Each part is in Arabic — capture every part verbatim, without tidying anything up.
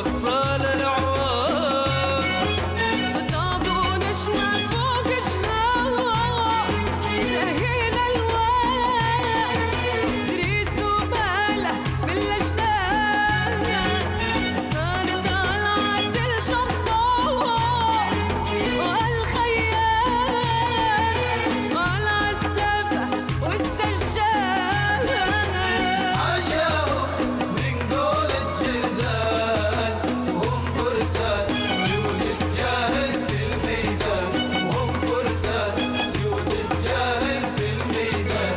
واغصال العوار صداد ونشمة فوق جناح سهيل الوان دريس وماله من الجنان كان طلعت الشطار والخيال على السفح والسجاد عاشوا من قول الجردان وهم فرسان سيود الجاهل في الميدان وهم فرسان سيود الجاهل في الميدان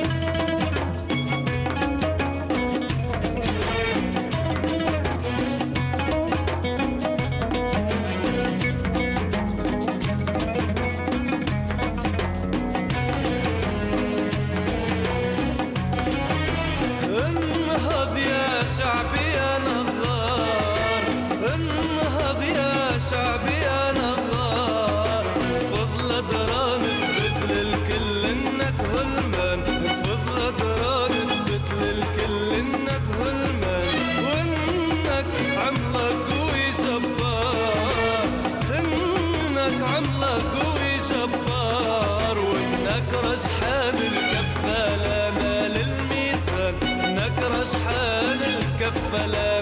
انهض يا شعبي يا نغار انهض يا شعبي يا نغار فضل دران اثبت للكل انك هلمان فضل دران اثبت للكل انك هلمان وانك عملك قوي جبار انك عملك قوي جبار وانك رجحان الكفة لا مال الميزان انك رجحان الكفة لا